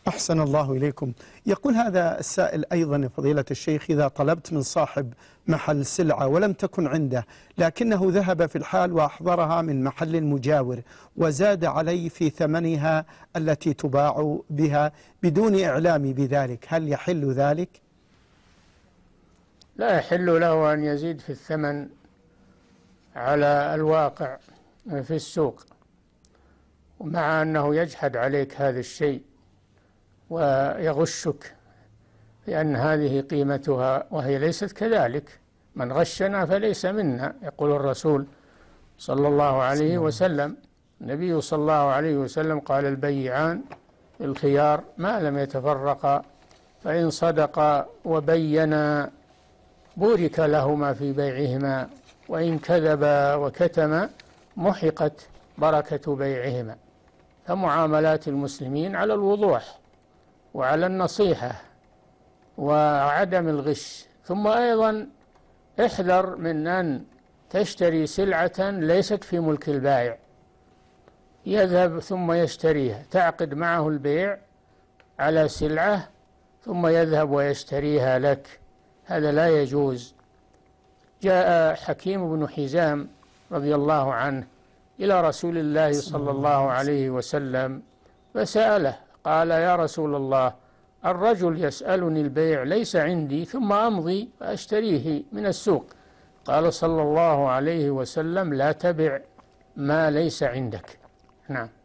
أحسن الله إليكم. يقول هذا السائل أيضا يا فضيلة الشيخ: إذا طلبت من صاحب محل سلعة ولم تكن عنده، لكنه ذهب في الحال وأحضرها من محل مجاور وزاد علي في ثمنها التي تباع بها بدون إعلامي بذلك، هل يحل ذلك؟ لا يحل له أن يزيد في الثمن على الواقع في السوق، ومع أنه يجحد عليك هذا الشيء ويغشك لأن هذه قيمتها وهي ليست كذلك. من غشنا فليس منا، يقول الرسول صلى الله عليه وسلم. النبي صلى الله عليه وسلم قال: البيعان الخيار ما لم يتفرقا، فإن صدقا وبينا بورك لهما في بيعهما، وإن كذبا وكتما محقت بركة بيعهما. فمعاملات المسلمين على الوضوح وعلى النصيحة وعدم الغش. ثم أيضا احذر من أن تشتري سلعة ليست في ملك البائع، يذهب ثم يشتريها، تعقد معه البيع على سلعة ثم يذهب ويشتريها لك، هذا لا يجوز. جاء حكيم بن حزام رضي الله عنه إلى رسول الله صلى الله عليه وسلم فسأله، قال: يا رسول الله، الرجل يسألني البيع ليس عندي ثم أمضي فأشتريه من السوق. قال صلى الله عليه وسلم: لا تبع ما ليس عندك. نعم.